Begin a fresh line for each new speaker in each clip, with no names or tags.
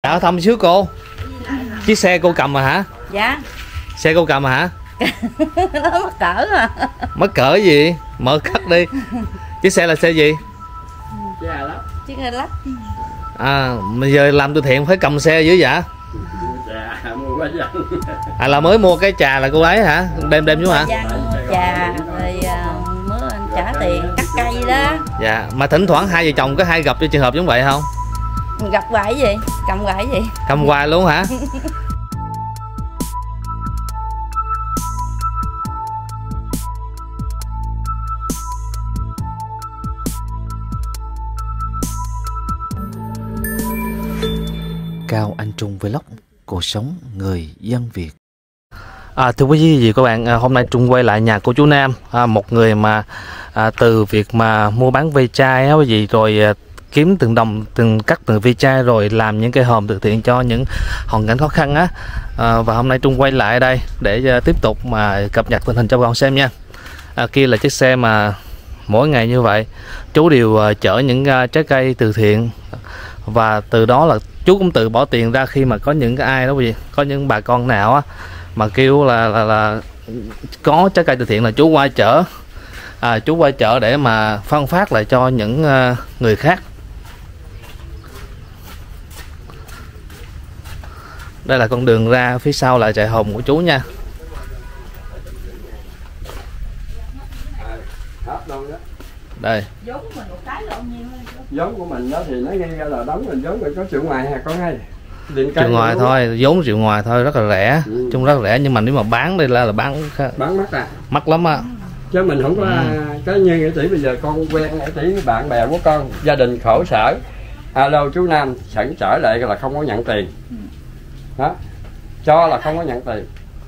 Dạ hỏi thăm xíu cô. Chiếc xe cô cầm mà hả?
Dạ.
Xe cô cầm mà hả?
Nó mắc cỡ à.
Mắc cỡ gì? Mở cắt đi. Chiếc xe là xe gì?
Chiếc xe lắp.
À, bây giờ làm từ thiện phải cầm xe dữ vậy? À là mới mua cái trà là cô ấy hả? Đem xuống hả?
Trà rồi mới trả tiền cắt cây đó.
Dạ, mà thỉnh thoảng hai vợ chồng có hay gặp cho trường hợp giống vậy không?
Gặp hoài gì? Cầm hoài gì?
Cầm hoài luôn hả? Cao Anh Trung Vlog, cuộc sống người dân Việt. Thưa quý vị và các bạn, hôm nay Trung quay lại nhà cô chú Nam, một người mà từ việc mà mua bán ve chai á quý vị, rồi kiếm từng đồng cắt từng ve chai rồi làm những cái hòm từ thiện cho những hoàn cảnh khó khăn á. Và hôm nay Trung quay lại đây để tiếp tục mà cập nhật tình hình cho bà con xem nha. Kia là chiếc xe mà mỗi ngày như vậy chú đều chở những trái cây từ thiện, và từ đó là chú cũng tự bỏ tiền ra khi mà có những cái ai đó quý vị, có những bà con nào á mà kêu là có trái cây từ thiện là chú qua chở, chú qua chợ để mà phân phát lại cho những người khác. Đây là con đường ra phía sau là trại hồn của chú nha. Đây.
Giống của mình đó thì nó nghe ra là đóng mình giống mình có triệu ngoài hả con hay?
Triệu ngoài thôi, vốn triệu ngoài thôi, rất là rẻ, chung rất là rẻ, nhưng mà nếu mà bán đây là bán
mắc à?
Mắc lắm á.
Chứ mình không có cái như Nghĩa Tỷ bây giờ con quen Nghĩa Tỷ với bạn bè của con, gia đình khổ sở. Alo chú Nam sẵn trở lại là không có nhận tiền. Đó. Cho là không có nhận tiền.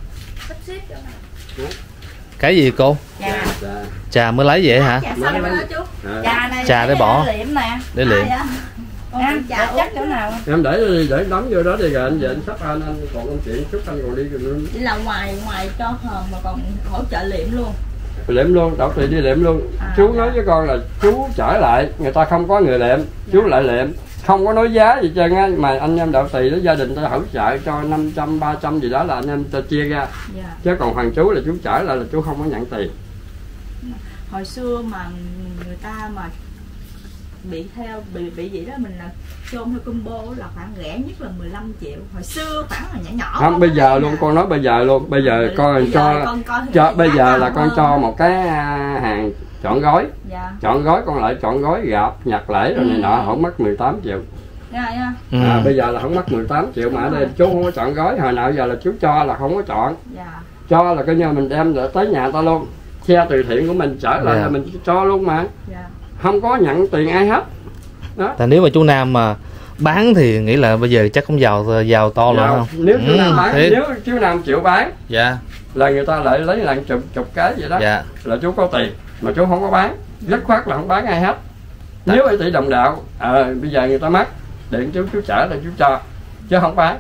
Cái gì cô? Trà mới lấy vậy hả? Trà để bỏ. Để liệm.
Em chắc chỗ nào?
Em để đóng vô đó đi rồi anh về anh sắp anh còn công chuyện chút anh còn đi rồi luôn.
Chỉ là ngoài cho hòm mà còn hỗ trợ liệm luôn.
Liệm luôn, đậu thì đi liệm luôn. Chú nói với con là chú trở lại, người ta không có người liệm, chú lại liệm, không có nói giá gì trơn á, mà anh em đậu tì đó gia đình ta hỗ trợ cho 500, 300 gì đó là anh em ta chia ra. Chứ còn hoàng chú là chú trở lại là chú không có nhận tiền.
Hồi xưa mà người ta mà bị vậy đó, mình là chôn theo combo là khoảng rẻ nhất là 15 triệu. Hồi xưa khoảng là nhỏ
không, bây giờ luôn, con nói bây giờ luôn, bây giờ con cho bây giờ là con cho một cái hàng chọn gói. Chọn gói con lại chọn gói gặp nhặt lễ rồi này nọ không mất 18 triệu. Bây giờ là không mất 18 triệu mà ở đây chú không có chọn gói, hồi nào giờ là chú cho là không có chọn. Cho là coi như mình đem tới nhà ta luôn, xe từ thiện của mình trở lại là mình cho luôn mà. Không có nhận tiền ai hết đó.
Tại nếu mà chú Nam mà bán thì nghĩ là bây giờ chắc cũng giàu to rồi không?
Nếu chú Nam bán, nếu chú Nam chịu bán là người ta lại lấy lại chục cái vậy đó, là chú có tiền, mà chú không có bán, dứt khoát là không bán ai hết. Nếu ai tỷ đồng đạo, bây giờ người ta mắc điện chú trả là chú cho, chứ không bán.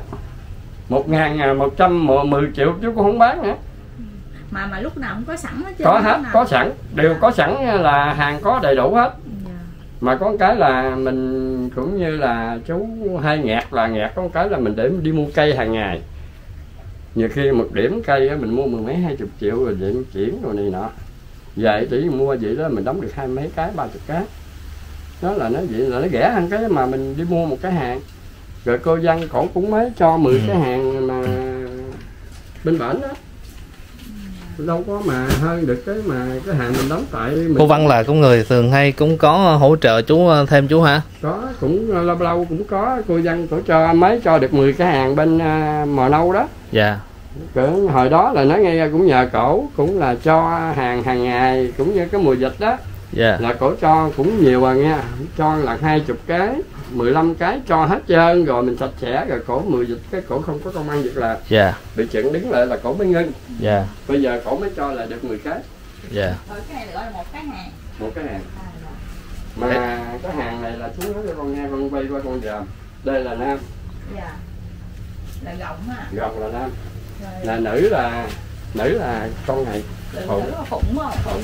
1.110 triệu chú cũng không bán nữa.
Mà lúc nào cũng có sẵn hết chứ.
Có hết, có sẵn, đều có sẵn, là hàng có đầy đủ hết. Mà có cái là mình cũng như là chú hay nghẹt có cái là mình để đi mua cây hàng ngày. Nhiều khi một điểm cây á, mình mua 10 mấy 20 triệu rồi điện chuyển rồi này nọ. Vậy tỷ mua vậy đó mình đóng được 20 mấy cái 30 cái. Đó là nó vậy là nó rẻ hơn cái mà mình đi mua một cái hàng. Rồi cô Văn cổ cũng mới cho 10 cái hàng mà bên bển đó. Đâu có mà hơn được cái mà cái hàng mình đóng tại mình.
Cô Văn là con người thường hay cũng có hỗ trợ chú thêm chú hả?
Có, cũng lâu lâu cũng có. Cô Văn cổ cho mới cho được 10 cái hàng bên Mò Nâu đó.
Dạ.
Hồi đó là nó nghe ra cũng nhờ cổ, cũng là cho hàng ngày, cũng như cái mùa dịch đó. Là cổ cho cũng nhiều à nha, cho là 20 cái 15 cái cho hết trơn rồi mình sạch sẽ rồi cổ 10 dịch cái cổ không có công ăn việc làm. Bị chuyện đứng lại là cổ mới ngưng. Bây giờ cổ mới cho lại được 10 cái.
Rồi cái này gọi là một cái hàng.
Một cái hàng. Mà cái hàng này là chú nói cho con nghe, con quay qua con dòm. Đây là nam.
Là gọng á.
Gọng là nam. Là nữ là con này.
Phụng. Nữ là phụng á, phụng.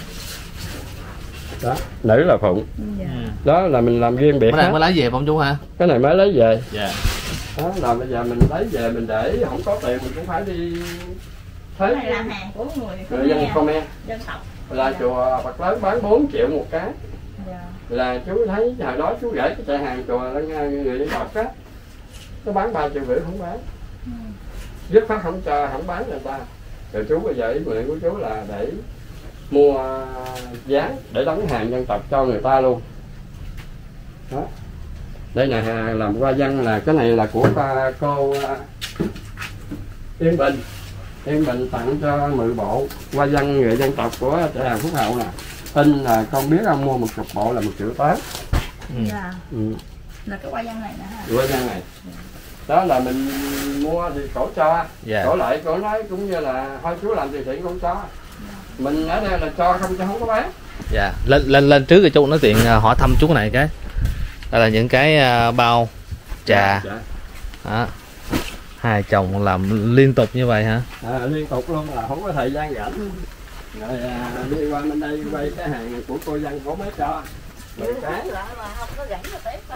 Đó, nữ là phụng. Đó là mình làm riêng biệt.
Cái này mới lấy về không chú hả?
Cái này mới lấy về. Đó là bây giờ mình lấy về mình để không có tiền mình cũng phải đi
Cái này là hàng của người
dân Khmer,
dân tộc.
là chùa Phật lớn bán 4 triệu một cái.
Dạ.
Là chú thấy hồi đó chú gửi cái chạy hàng chùa người dân tộc á, nó bán 3,5 triệu không bán, dứt khoát không bán người ta. Rồi chú bây giờ ý nguyện của chú là để mua dán để đóng hàng dân tộc cho người ta luôn. Đó. Đây là làm hoa văn, là cái này là của cô Yên Bình. Yên Bình tặng cho 10 bộ hoa văn người dân tộc của trại hàng Phúc Hậu nè. In là con biết ông mua 10 bộ là 1,8 triệu.
Dạ. Là cái hoa văn này nè ha.
Hoa văn này. Đó là mình mua thì cổ cho, cổ lại cổ nói cũng như là thôi chú làm từ thiện cũng cho. Mình ở đây là cho không chứ không có bán.
Dạ, lên trước rồi chú nói chuyện hỏi thăm chú này cái. Đây là những cái bao trà. Đó. Hai chồng làm liên tục như vậy hả?
Liên tục luôn, là không có thời gian rảnh. Rồi đi qua bên đây quay cái hàng của cô Văn cổ mới cho. Cái
không có rảnh là tiếp.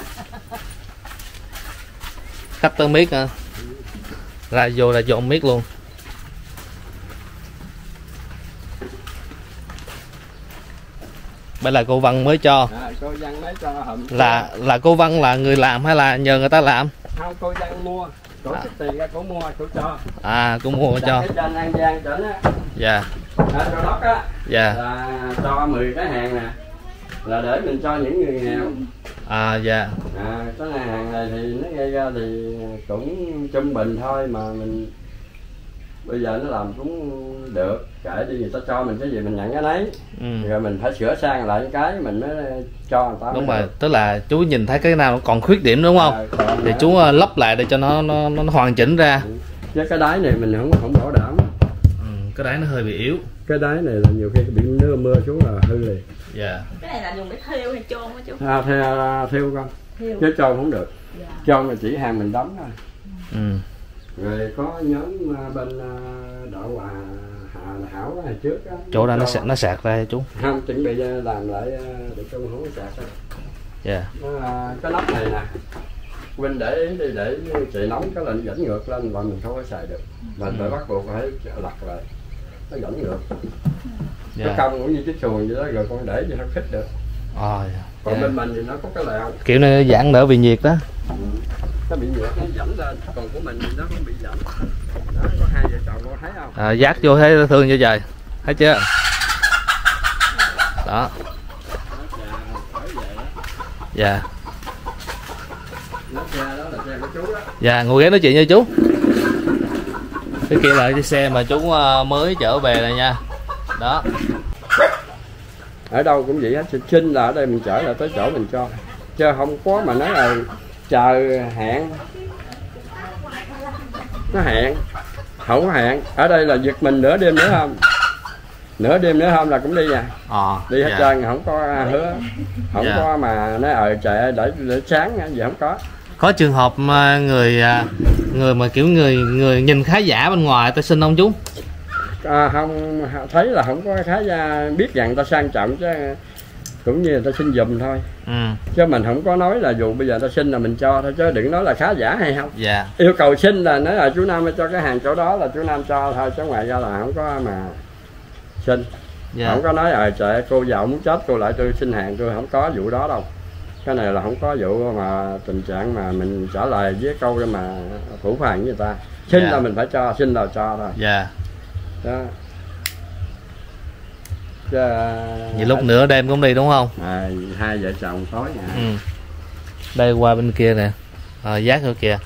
Khách tới miết hả? Ra vô là dọn miết luôn. Đây là cô Văn mới cho.
Cô Văn mới cho
là cô Văn là người làm hay là nhờ người ta làm?
Không, cô Văn mua. Cổ xích tiền ra cổ mua, cổ cho.
Cô mua cho.
Cái trên An Giang trên á.
Dạ.
Ở Châu Đốc á.
Dạ.
Là cho 10 cái hàng nè. Là để mình cho những người nghèo.
Dạ.
Cái hàng này thì nó gây ra thì cũng trung bình thôi, mà mình bây giờ nó làm cũng được, kệ đi, người ta cho mình cái gì mình nhận cái đấy. Rồi mình phải sửa sang lại cái mình mới cho người ta.
Đúng rồi, tức là chú nhìn thấy cái nào nó còn khuyết điểm đúng không? Thì chú lắp lại để cho nó hoàn chỉnh ra.
Chứ cái đáy này mình không bảo đảm.
Cái đáy nó hơi bị yếu.
Cái đáy này là nhiều khi bị mưa xuống là hư liền.
Dạ. Cái này là dùng để thêu hay chôn hả chú?
Thêu con. Chứ chôn không được.
Dạ.
Chôn là chỉ hàng mình đóng thôi. Rồi có nhóm bên đội Hòa Hảo hồi trước đó.
Chỗ đó nó sạc ra chú.
Không, chuẩn bị làm lại để cho không có sạc ra.
Dạ.
Cái nắp này nè, Vinh để ý đi để chạy nóng cái lệnh dẫn ngược lên và mình không có xài được. Mình phải bắt buộc phải lật lại. Nó dẫn ngược. Cái cong cũng như chiếc xuồng vậy đó, rồi con để cho nó khít được. Còn bên mình thì nó có cái lèo.
Kiểu này giãn đỡ bị nhiệt đó.
Nó bị nhiệt nó dẫn lên, còn của mình thì nó không bị dẫn. Đó, có hai vợ chồng con thấy không?
Dát vô thấy thương cho trời. Thấy chưa? Đó. Dạ.
Nó xe đó là xe của chú đó.
Dạ, ngồi ghế nói chuyện với chú. Cái kia là cái xe mà chú mới trở về này nha. Đó.
Ở đâu cũng vậy hết, xin là ở đây mình chở là tới chỗ mình cho. Chứ không có mà nói là chờ hẹn. Nó hẹn. Không có hẹn. Ở đây là giật mình nửa đêm nữa không? Nửa đêm nữa không là cũng đi nha. Đi hết trơn, không có hứa. Không có mà nói chạy để sáng gì không có.
Có trường hợp người mà kiểu người nhìn khá giả bên ngoài ta xin không chú?
Không, thấy là không có khá giả, biết rằng ta sang trọng chứ cũng như người ta xin giùm thôi. Chứ mình không có nói là dù bây giờ ta xin là mình cho thôi, chứ đừng nói là khá giả hay không. Yêu cầu xin là nói là chú Nam cho cái hàng chỗ đó là chú Nam cho thôi, chứ ngoài ra là không có mà xin. Không có nói trời cô giàu muốn chết cô lại tôi xin hàng, tôi không có vụ đó đâu. Cái này là không có vụ mà tình trạng mà mình trả lời với câu mà phủ phàng với người ta. Xin là mình phải cho, xin là cho thôi. Đó. Chứ,
vậy lúc nửa đêm cũng đi đúng không?
Hai vợ chồng tối nha.
Đây qua bên kia nè. Giác ở kìa.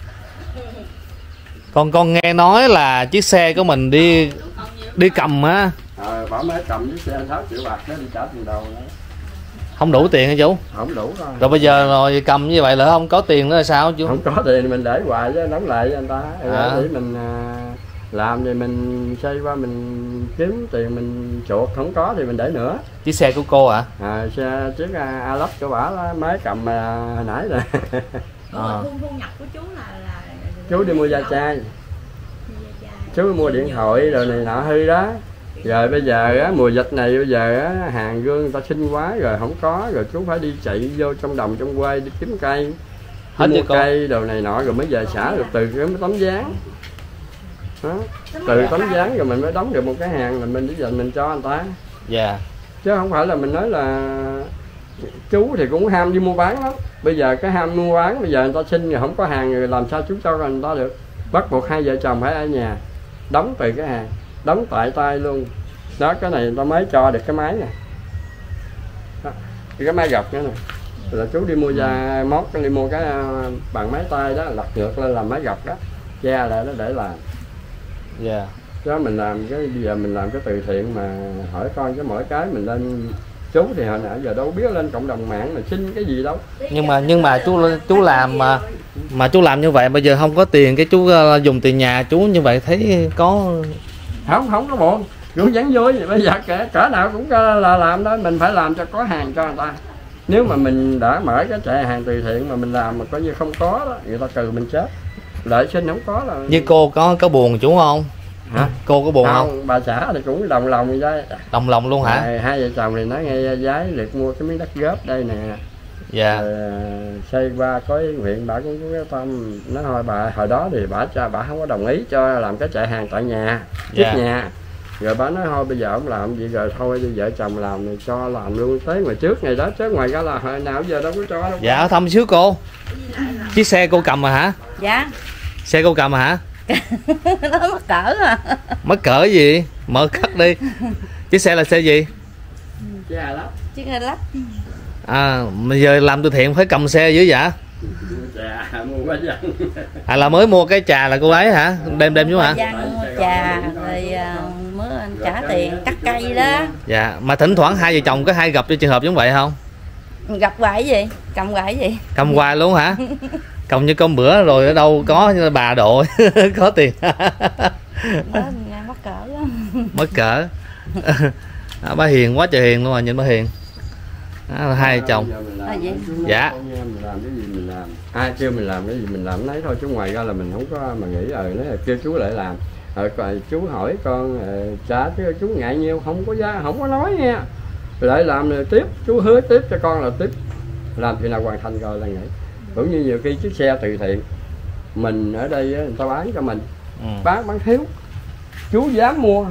Con nghe nói là chiếc xe của mình đi cầm á.
Bảo mới cầm chiếc xe 6 triệu bạc đó đi trả tiền đầu nữa.
Không đủ tiền hả chú?
Không đủ thôi.
Rồi bây giờ rồi cầm như vậy là không có tiền nữa là sao chú?
Không có tiền mình để hoài chứ đóng lại cho anh ta. Để mình làm thì mình xây qua mình kiếm tiền mình chuột, không có thì mình để nữa.
Chiếc xe của cô hả?
Xe chiếc Alox của bả mới cầm hồi nãy rồi.
Thu nhập của chú là
chú đi mua da chai. Chú mua điện thoại rồi này nọ hư đó. Rồi bây giờ á, mùa dịch này bây giờ á, hàng gương người ta xin quá rồi không có, rồi chú phải đi chạy vô trong đồng trong quê đi kiếm cây.
Hết
mua
chưa cô?
cây đồ này nọ rồi mới về xả được từ cái tấm dáng đó. Từ tấm dáng rồi mình mới đóng được một cái hàng là mình bây giờ mình cho người ta.
Dạ.
Chứ không phải là mình nói là chú thì cũng ham đi mua bán lắm. Bây giờ cái ham mua bán, bây giờ người ta xin rồi không có hàng rồi làm sao chú cho người ta được. Bắt buộc hai vợ chồng phải ở nhà đóng từ cái hàng, đóng tại tay luôn đó. Cái này người ta mới cho được cái máy nè đó, cái máy gọc nữa nè, là chú đi mua ra mót, đi mua cái bằng máy tay đó, lật ngược lên làm máy gọc đó, che lại đó để làm.
Dạ.
Chứ mình làm cái bây giờ mình làm cái từ thiện mà hỏi con cái mỗi cái mình lên chú thì hồi nãy giờ đâu biết lên cộng đồng mạng mà xin cái gì đâu.
Nhưng mà chú làm mà chú làm như vậy bây giờ không có tiền, cái chú dùng tiền nhà chú như vậy thấy có
Không có buồn, cũng vẫn vui. Bây giờ cỡ nào cũng là làm đó, mình phải làm cho có hàng cho người ta. Nếu mà mình đã mở cái chạy hàng từ thiện mà mình làm mà coi như không có đó, người ta cừ mình chết. Lợi sinh không có là.
Như cô có buồn chú không?
Hả?
Cô có buồn không?
Bà xã thì cũng đồng lòng vậy.
Đồng lòng luôn hả?
Hai vợ chồng thì nói nghe giái được mua cái miếng đất góp đây nè.
Dạ.
Xây qua có nguyện bà cũng có cái tâm. Nói thôi bà hồi đó thì bà không có đồng ý cho làm cái chạy hàng tại nhà, trước nhà. Rồi bà nói thôi bây giờ ông làm gì rồi thôi đi vợ chồng làm thì cho làm luôn tới ngoài trước ngày đó, chứ ngoài ra là hồi nào giờ đâu có cho đâu.
Dạ thăm xíu cô. Chiếc xe cô cầm mà hả?
Dạ.
Xe cô cầm mà hả?
Nó mắc cỡ à.
Mắc cỡ gì? Mở cắt đi. Chiếc xe là xe gì?
Cha lắm.
Chiếc xe lắp.
À bây giờ làm từ thiện phải cầm xe dữ vậy?
Trà mua bánh dân.
À là mới mua cái trà là cô ấy hả? Đem chú hả?
Dân mua trà rồi mới trả tiền cắt cây đó.
Dạ, mà thỉnh thoảng hai vợ chồng có hay gặp cho trường hợp giống vậy không?
Gặp hoài gì? Cầm hoài gì?
Cầm hoài luôn hả? Cầm như con bữa rồi ở đâu có bà độ có tiền.
Mắc cỡ lắm.
Mất cỡ. Bà hiền quá trời hiền luôn à, nhìn bà hiền. Hai vợ chồng. Dạ.
Mình làm cái gì mình làm, ai kêu mình làm cái gì mình làm lấy thôi, chứ ngoài ra là mình không có mà nghĩ nói là kêu chú lại làm. Chú hỏi con trả chứ chú ngại nhiêu, không có giá, không có nói nha. Lại làm rồi tiếp, chú hứa tiếp cho con là tiếp. Làm thì nào hoàn thành rồi là nghĩ. Cũng như nhiều khi chiếc xe từ thiện mình ở đây người ta bán cho mình, bán thiếu, chú dám mua,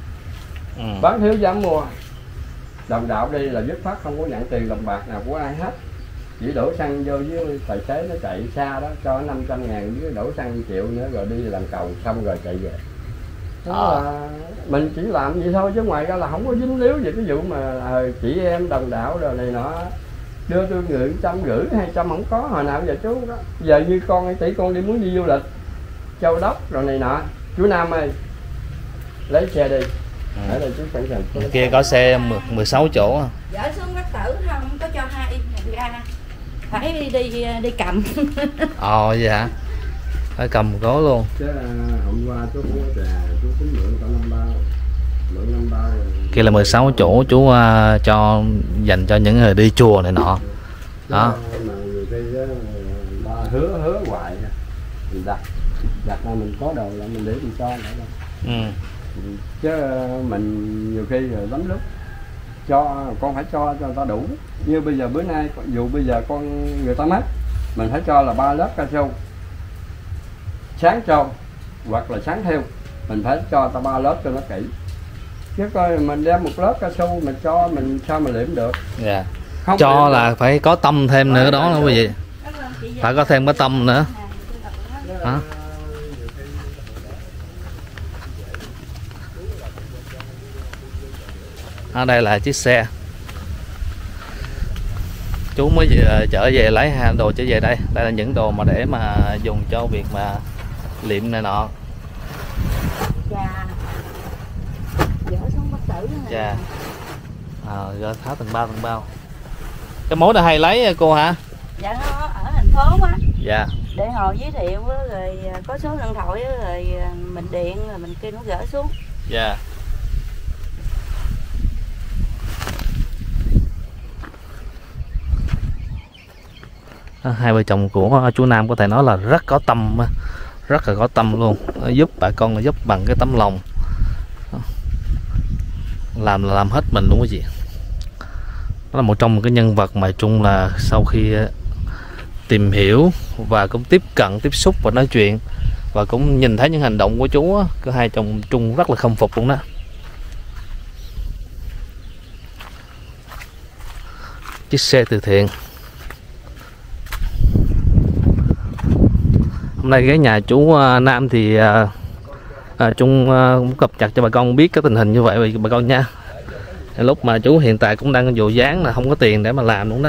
bán thiếu dám mua. Đồng đạo đi là dứt khoát không có nhận tiền đồng bạc nào của ai hết, chỉ đổ xăng vô với tài xế nó chạy xa đó cho 500 ngàn với đổ xăng 1 triệu nữa rồi đi làm cầu xong rồi chạy về. Đó là mình chỉ làm vậy thôi, chứ ngoài ra là không có dính líu về cái vụ mà chị em đồng đạo rồi này nọ đưa tôi gửi 150, 200 không có. Hồi nào giờ chú đó, giờ như con tỷ con đi muốn đi du lịch Châu Đốc rồi này nọ, chú Nam ơi lấy xe đi. Ở đây chú sẵn sàng.
Kia có xe 16 chỗ.
Dở xuống Bắc Tử không có cho hai ra, phải đi cầm.
Vậy hả? Phải cầm cố luôn.
Chứ hôm qua chú cũng có trà, chú cũng mượn cả 5 bao. Mượn 5 bao rồi.
Kia là 16 chỗ chú cho dành cho những người đi chùa này nọ. Đó.
Mà nhiều khi ba hứa hoài mình đặt ra mình có đồ là mình để mình cho nữa đâu. Chứ mình nhiều khi lắm lúc cho con phải cho người ta đủ. Như bây giờ bữa nay dù bây giờ con người ta mất mình phải cho là 3 lớp cao su, sáng cho hoặc là sáng theo mình phải cho ta 3 lớp cho nó kỹ, chứ coi mình đem 1 lớp cao su mình cho mình sao mà liệm được.
Dạ. Cho là được. Phải có tâm thêm nữa đó quý vị, phải có thêm cái tâm nữa. Hả? Ở đây là chiếc xe chú mới chở về lấy đồ trở về đây. Đây là những đồ mà để mà dùng cho việc mà liệm này nọ.
Dạ. Dỡ xuống Bắc Tử này.
Dạ. Rồi tháo từng bao. Cái mối này hay lấy cô hả?
Dạ nó ở thành phố á.
Dạ.
Để hồi giới thiệu rồi có số điện thoại rồi mình điện rồi mình kêu nó gỡ xuống.
Dạ. Hai vợ chồng của chú Nam có thể nói là rất có tâm, rất là có tâm luôn, giúp bà con, giúp bằng cái tấm lòng, làm hết mình luôn quý vị. Đó là một trong cái nhân vật mà chung là sau khi tìm hiểu và cũng tiếp cận, tiếp xúc và nói chuyện, và cũng nhìn thấy những hành động của chú á, có hai chồng Trung rất là khâm phục luôn đó. Chiếc xe từ thiện. Hôm nay ghé nhà chú Nam thì Trung cũng cập nhật cho bà con biết cái tình hình như vậy bà con nha. Lúc mà chú hiện tại cũng đang vô dáng là không có tiền để mà làm luôn đó.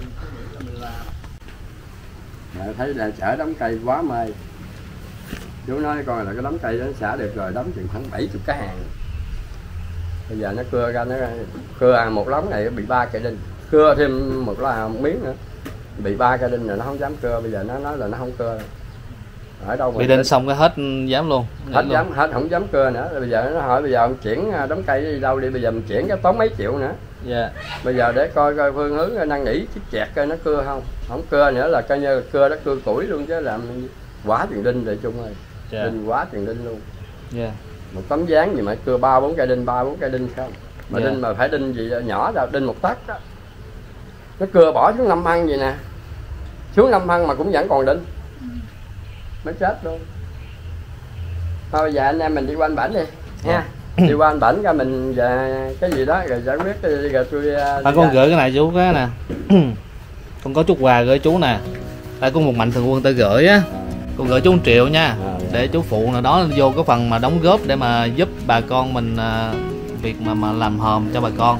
Thấy là chở đống cây quá mê. Chú nói coi là cái đống cây đó xả được rồi, đóng chừng khoảng 70 cái hàng. Bây giờ nó cưa ra, nó cưa một đống này bị 3 cây đinh, cưa thêm một miếng nữa bị 3 cây đinh rồi nó không dám cưa. Bây giờ nó nói là nó không cưa. Ở đâu mà
bị đinh xong cái hết dám luôn,
hết không dám cưa nữa. Bây giờ nó hỏi bây giờ ông chuyển đống cây đi đâu đi, bây giờ mình chuyển cái tốn mấy triệu nữa. Bây giờ để coi phương hướng năn nỉ chiếc chẹt coi nó cưa không cưa nữa là coi như cưa đó cưa củi luôn, chứ làm quá tiền đinh rồi Trung ơi. Đinh quá tiền đinh luôn. Một tấm dáng gì mà cưa 3-4 cây đinh, 3-4 cây đinh không mà đinh mà phải đinh gì nhỏ ra, đinh 1 tấc đó. Nó cưa bỏ xuống 5 phân vậy nè, xuống 5 phân mà cũng vẫn còn đinh, mới chết luôn. Thôi bây giờ anh em mình đi qua anh Bảnh đi nha. Đi qua anh Bảnh ra mình về cái gì đó rồi giải quyết rồi tôi
con gửi cái này chú cái nè. Con có chút quà gửi chú nè. Đây có một mạnh thường quân ta gửi á. Con gửi chú 1 triệu nha. Để chú phụ nào đó vô cái phần mà đóng góp để mà giúp bà con mình việc mà làm hòm cho bà con.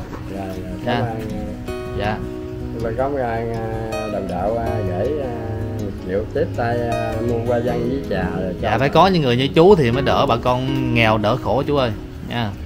Dạ.
Bà con đồng đạo gửi 1 triệu tiếp tay mua qua văn với trà.
Dạ phải có những người như chú thì mới đỡ bà con nghèo, đỡ khổ chú ơi nha.